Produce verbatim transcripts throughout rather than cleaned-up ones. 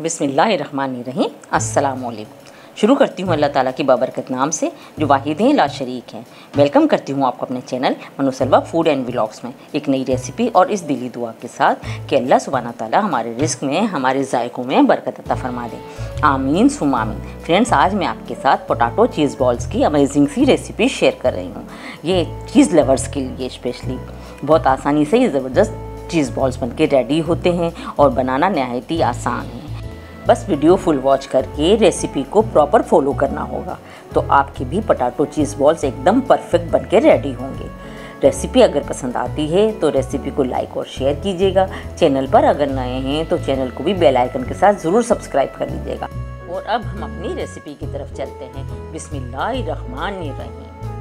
बिस्मिल्लाहिर्रहमानिर्रहीम। अस्सलाम वालेकुम। शुरू करती हूँ अल्लाह ताला की बाबरकत नाम से जो वाहिद हैं ला शरीक हैं। वेलकम करती हूँ आपको अपने channel Manusalwa food and vlogs में एक नई रेसिपी और इस दिली दुआ के साथ कि अल्लाह सुब्हाना ताला हमारे रिस्क में, हमारे जायकों में बरकत अता फरमा दे। आमीन सुम आमीन। फ्रेंड्स, आज मैं आपके साथ पोटैटो चीज़ बॉल्स की अमेजिंग सी रेसिपी शेयर कर रही हूँ। ये चीज़ लवर्स के लिए स्पेशली बहुत आसानी से ये ज़बरदस्त चीज़ बॉल्स बनके रेडी होते हैं और बनाना नहायत ही आसान है। बस वीडियो फुल वॉच करके रेसिपी को प्रॉपर फॉलो करना होगा तो आपके भी पोटैटो चीज़ बॉल्स एकदम परफेक्ट बनके रेडी होंगे। रेसिपी अगर पसंद आती है तो रेसिपी को लाइक और शेयर कीजिएगा। चैनल पर अगर नए हैं तो चैनल को भी बेल आइकन के साथ ज़रूर सब्सक्राइब कर लीजिएगा। और अब हम अपनी रेसिपी की तरफ चलते हैं। बिस्मिल्लाहिर्रहमानिर्रहीम।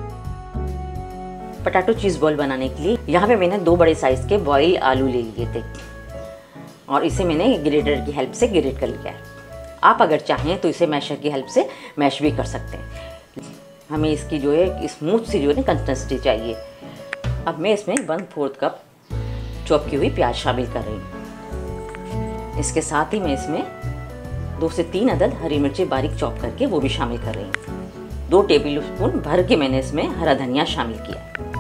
पोटैटो चीज़ बॉल बनाने के लिए यहाँ पे मैंने दो बड़े साइज़ के बॉयल आलू ले लिए थे और इसे मैंने ग्रेटर की हेल्प से ग्रेट कर लिया है। आप अगर चाहें तो इसे मैशर की हेल्प से मैश भी कर सकते हैं। हमें इसकी जो है स्मूथ सी जो है ना कंसिस्टेंसी चाहिए। अब मैं इसमें वन फोर्थ कप चॉप की हुई प्याज शामिल कर रही हूँ। इसके साथ ही मैं इसमें दो से तीन अदद हरी मिर्ची बारीक चॉप करके वो भी शामिल कर रही हूँ। दो टेबल स्पून भर के मैंने इसमें हरा धनिया शामिल किया।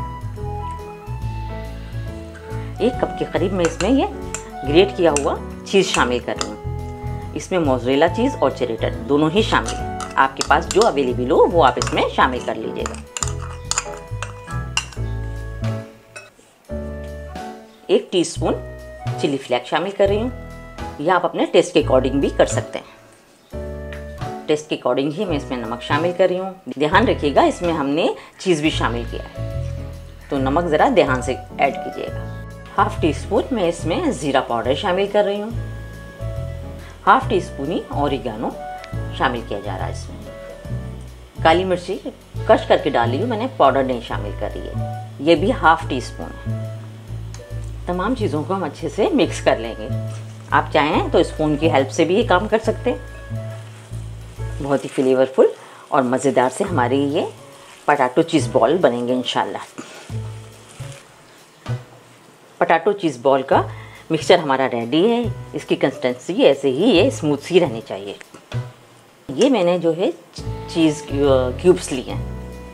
एक कप के करीब मैं इसमें ये ग्रेट किया हुआ चीज़ शामिल कर रही हूँ। इसमें मोज़रेला चीज़ और चेडर दोनों ही शामिल है। आपके पास जो अवेलेबल हो वो आप इसमें शामिल कर लीजिएगा। एक टीस्पून चिली फ्लेक्स शामिल कर रही हूँ। यह आप अपने टेस्ट के अकॉर्डिंग भी कर सकते हैं। टेस्ट के अकॉर्डिंग ही मैं इसमें नमक शामिल कर रही हूँ। ध्यान रखिएगा इसमें हमने चीज़ भी शामिल किया है तो नमक ज़रा ध्यान से ऐड कीजिएगा। हाफ टी स्पून मैं इसमें ज़ीरा पाउडर शामिल कर रही हूँ। हाफ टी स्पून ही ऑरिगेनो शामिल किया जा रहा है। इसमें काली मिर्ची कश करके डाली हूँ मैंने, पाउडर नहीं शामिल कर रही है। ये भी हाफ टी स्पून है। तमाम चीज़ों को हम अच्छे से मिक्स कर लेंगे। आप चाहें तो स्पून की हेल्प से भी ये काम कर सकते हैं। बहुत ही फ्लेवरफुल और मज़ेदार से हमारे ये पोटैटो चीज़ बॉल बनेंगे इंशाल्लाह। पोटैटो चीज़ बॉल का मिक्सचर हमारा रेडी है। इसकी कंसिस्टेंसी ऐसे ही ये स्मूथ सी रहनी चाहिए। ये मैंने जो है चीज़ क्यूब्स लिए हैं।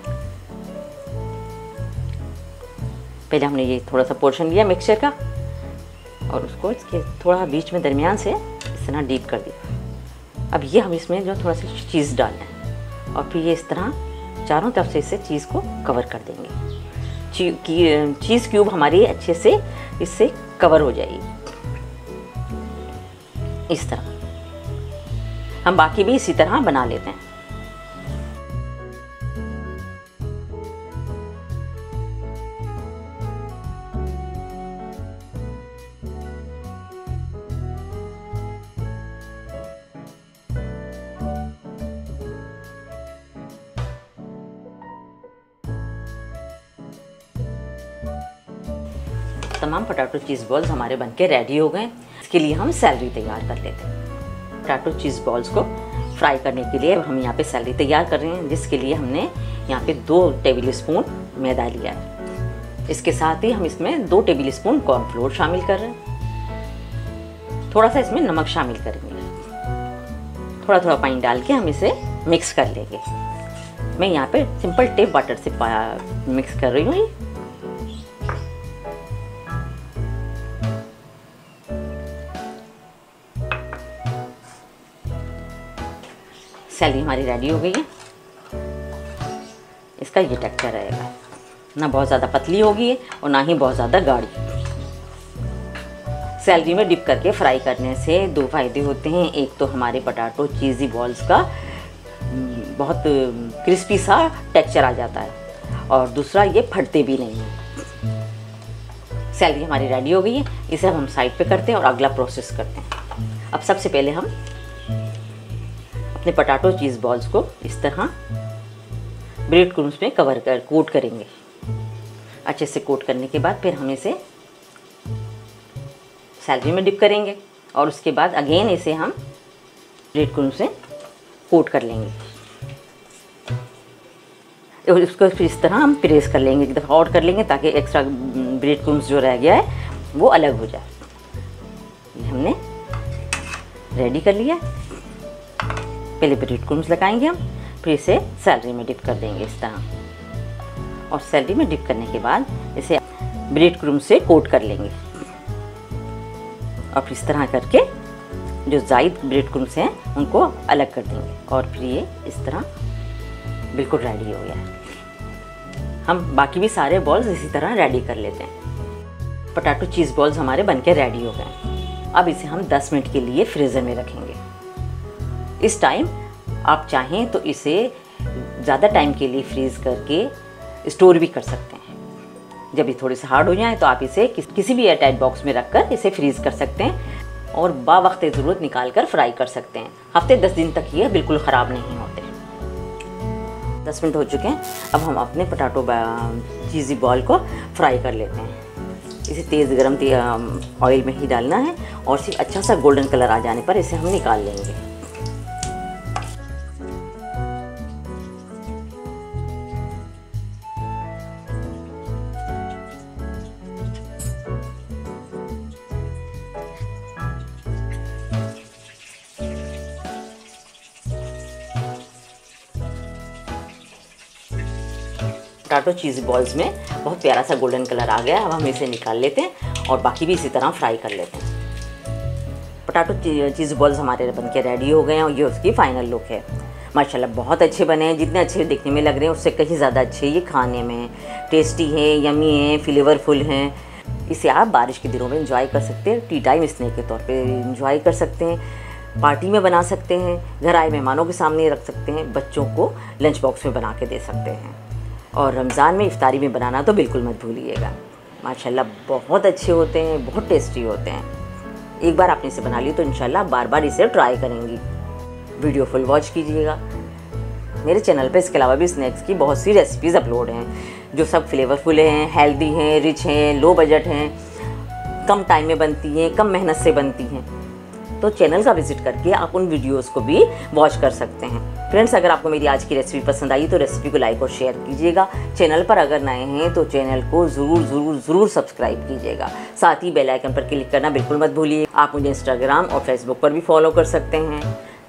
पहले हमने ये थोड़ा सा पोर्शन लिया मिक्सचर का और उसको इसके थोड़ा बीच में दरमियान से इस तरह डीप कर दिया। अब ये हम इसमें जो थोड़ा सा चीज़ डालना है और फिर ये इस तरह चारों तरफ से इसे चीज़ को कवर कर देंगे। चीज़ क्यूब हमारी अच्छे से इससे कवर हो जाएगी। इस तरह हम बाकी भी इसी तरह बना लेते हैं। तमाम पोटैटो चीज़ बॉल्स हमारे बनके रेडी हो गए। इसके लिए हम सैलरी तैयार कर लेते हैं। पोटैटो चीज़ बॉल्स को फ्राई करने के लिए हम यहाँ पे सैलरी तैयार कर रहे हैं, जिसके लिए हमने यहाँ पे दो टेबल स्पून मैदा लिया है। इसके साथ ही हम इसमें दो टेबल स्पून कॉर्नफ्लोर शामिल कर रहे हैं। थोड़ा सा इसमें नमक शामिल करेंगे। थोड़ा थोड़ा पानी डाल के हम इसे मिक्स कर लेंगे। मैं यहाँ पे सिंपल टेप वाटर से मिक्स कर रही हूँ। सैलरी हमारी रेडी हो गई है। इसका ये टेक्सचर रहेगा, ना बहुत ज़्यादा पतली होगी और ना ही बहुत ज़्यादा गाढ़ी। सैलरी में डिप करके फ्राई करने से दो फायदे होते हैं। एक तो हमारे पोटैटो चीज़ी बॉल्स का बहुत क्रिस्पी सा टेक्सचर आ जाता है और दूसरा ये फटते भी नहीं हैं। सैलरी हमारी रेडी हो गई है। इसे हम साइड पे करते हैं और अगला प्रोसेस करते हैं। अब सबसे पहले हम अपने पोटैटो चीज़ बॉल्स को इस तरह ब्रेड क्रम्स में कवर कर कोट करेंगे। अच्छे से कोट करने के बाद फिर हम इसे सैलरी में डिप करेंगे और उसके बाद अगेन इसे हम ब्रेड क्रम्स से कोट कर लेंगे और इसको फिर इस तरह हम प्रेस कर लेंगे, एक दफ़ा और कर लेंगे ताकि एक्स्ट्रा ब्रेड क्रम्स जो रह गया है वो अलग हो जाए। हमने रेडी कर लिया। पहले ब्रेड क्रम्स लगाएंगे हम, फिर इसे सैलरी में डिप कर देंगे इस तरह। और सैलरी में डिप करने के बाद इसे ब्रेड क्रम्स से कोट कर लेंगे। और फिर इस तरह करके जो जायद ब्रेड क्रम्स हैं उनको अलग कर देंगे। और फिर ये इस तरह बिल्कुल रेडी हो गया है। हम बाकी भी सारे बॉल्स इसी तरह रेडी कर लेते हैं। पोटैटो चीज़ बॉल्स हमारे बनके रेडी हो गए। अब इसे हम दस मिनट के लिए फ्रीज़र में रखेंगे। इस टाइम आप चाहें तो इसे ज़्यादा टाइम के लिए फ्रीज़ करके स्टोर भी कर सकते हैं। जब ये थोड़े से हार्ड हो जाए तो आप इसे किस, किसी भी एयरटाइट बॉक्स में रखकर इसे फ्रीज़ कर सकते हैं और बावक्त ज़रूरत निकाल कर फ्राई कर सकते हैं। हफ्ते दस दिन तक ये बिल्कुल ख़राब नहीं होते। दस मिनट हो चुके हैं। अब हम अपने पोटैटो चीज़ी बॉल को फ्राई कर लेते हैं। इसे तेज़ गरम ऑयल में ही डालना है और सिर्फ अच्छा सा गोल्डन कलर आ जाने पर इसे हम निकाल लेंगे। पोटैटो चीज़ बॉल्स में बहुत प्यारा सा गोल्डन कलर आ गया। अब हम इसे निकाल लेते हैं और बाकी भी इसी तरह फ्राई कर लेते हैं। पोटैटो चीज़ बॉल्स हमारे बनके रेडी हो गए हैं और ये उसकी फाइनल लुक है। माशाल्लाह बहुत अच्छे बने हैं। जितने अच्छे देखने में लग रहे हैं उससे कहीं ज़्यादा अच्छे ये खाने में टेस्टी हैं, यमी हैं, फ्लेवरफुल हैं। इसे आप बारिश के दिनों में इंजॉय कर सकते हैं। टी टाइम स्नैक के तौर पे इंजॉय कर सकते हैं, पार्टी में बना सकते हैं, घर आए मेहमानों के सामने रख सकते हैं, बच्चों को लंच बॉक्स में बना के दे सकते हैं। और रमज़ान में इफ्तारी में बनाना तो बिल्कुल मत भूलिएगा। माशाल्लाह बहुत अच्छे होते हैं, बहुत टेस्टी होते हैं। एक बार आपने इसे बना ली तो इंशाल्लाह बार बार इसे ट्राई करेंगी। वीडियो फुल वॉच कीजिएगा। मेरे चैनल पे इसके अलावा भी स्नैक्स की बहुत सी रेसिपीज़ अपलोड हैं जो सब फ्लेवरफुल हैं, हेल्दी हैं, रिच हैं, लो बजट हैं, कम टाइम में बनती हैं, कम मेहनत से बनती हैं। तो चैनल का विजिट करके आप उन वीडियोस को भी वॉच कर सकते हैं। फ्रेंड्स, अगर आपको मेरी आज की रेसिपी पसंद आई तो रेसिपी को लाइक और शेयर कीजिएगा। चैनल पर अगर नए हैं तो चैनल को ज़रूर ज़रूर ज़रूर सब्सक्राइब कीजिएगा। साथ ही बेल आइकन पर क्लिक करना बिल्कुल मत भूलिए। आप मुझे इंस्टाग्राम और फेसबुक पर भी फॉलो कर सकते हैं।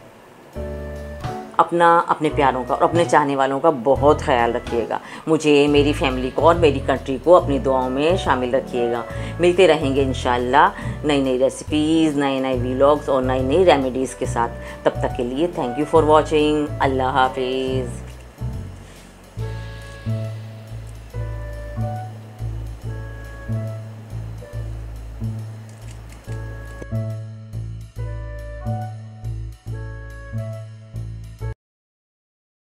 अपना, अपने प्यारों का और अपने चाहने वालों का बहुत ख्याल रखिएगा। मुझे, मेरी फैमिली को और मेरी कंट्री को अपनी दुआओं में शामिल रखिएगा। मिलते रहेंगे इंशाल्लाह नई नई रेसिपीज़, नए नए व्लॉग्स और नई नई रेमेडीज़ के साथ। तब तक के लिए थैंक यू फॉर वॉचिंग। अल्लाह हाफिज़।